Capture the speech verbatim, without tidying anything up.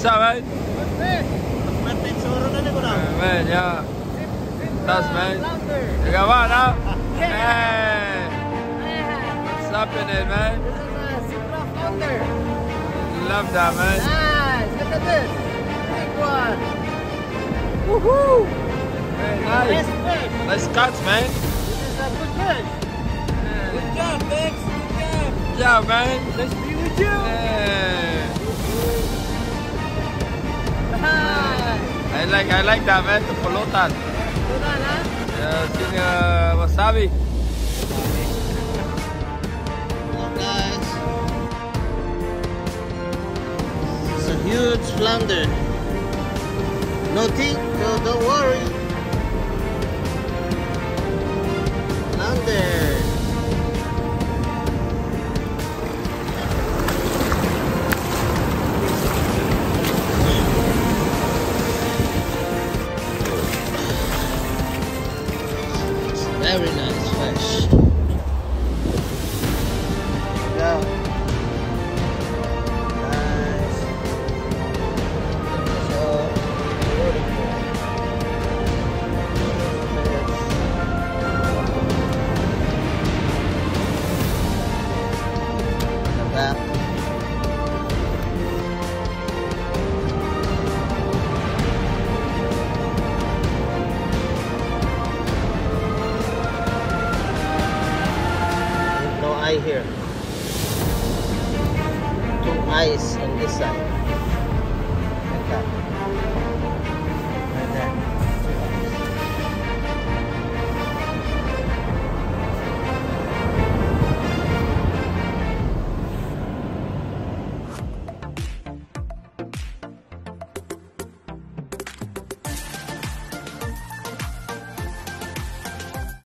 What's up, man? Uh, man, yeah. That's man. You got what now? Hey. What's happening, man? This is a Starry Flounder. Love that, man. Nice. Look at this. Big one. Woohoo! Very nice. Fish. Nice catch, man. This is a good fish. Yeah. Good job, Bex. Good job. Good job, man. Nice to be with you. Yeah. Hi. I like, I like that, man. The polotan. Good one, huh? Yeah, sing uh, wasabi. Hello, guys. It's a huge flounder. No teeth, so don't worry. Flounder. Very nice fish. Go. Nice. So beautiful. Look at that. Here, two eyes on this side, like that.